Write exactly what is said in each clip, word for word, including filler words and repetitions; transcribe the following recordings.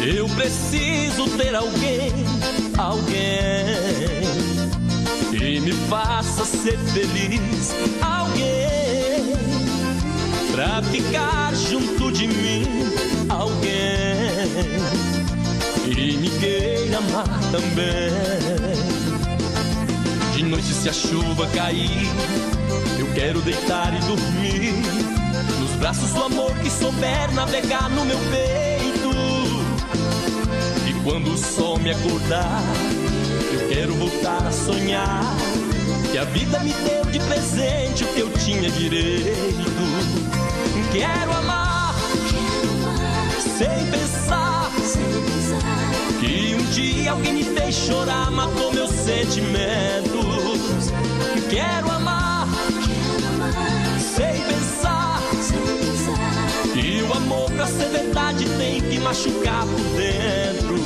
Eu preciso ter alguém, alguém que me faça ser feliz, alguém pra ficar junto de mim, alguém que me queira amar também. De noite se a chuva cair, eu quero deitar e dormir nos braços do amor que souber navegar no meu peito. E quando o sol me acordar, eu quero voltar a sonhar que a vida me deu de presente o que eu tinha direito. Quero amar, sem pensar que um dia alguém me fez chorar, matou meus sentimentos. Quero amar, sem pensar que o amor pra ser verdade tem que machucar por dentro.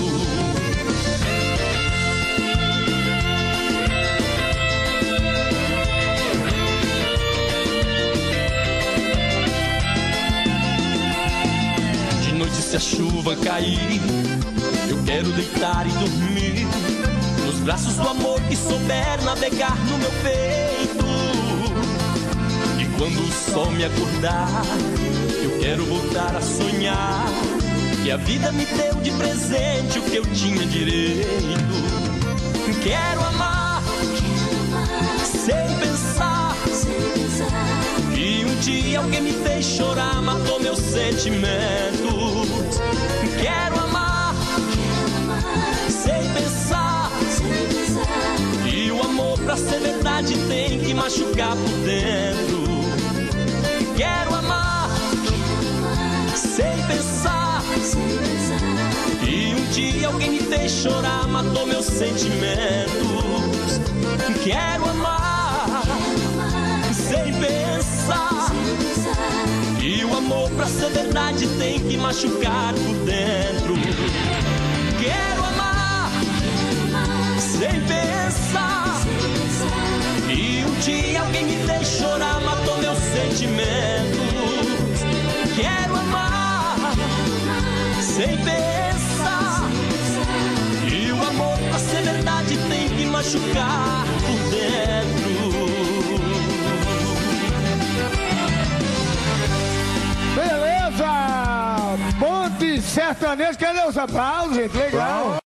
De noite se a chuva cair, eu quero deitar e dormir nos braços do amor que souber navegar no meu peito. E quando o sol me acordar, eu quero voltar a sonhar que a vida me deu de presente o que eu tinha direito. Quero amar, sem pensar que um dia alguém me fez chorar, matou meus sentimentos. Quero amar, sem pensar que o amor pra ser verdade tem que machucar por dentro. Quero amar, sem pensar que um dia alguém me fez chorar, matou meus sentimentos. Quero amar, sem pensar que o amor pra ser verdade tem que machucar por dentro. Quero amar, sem pensar que um dia alguém me fez chorar, matou meus sentimentos. Quero amar, sem pensar que o amor pra ser verdade tem que machucar por dentro. Beleza! Ponte sertanejo, cadê os aplausos, gente? Legal!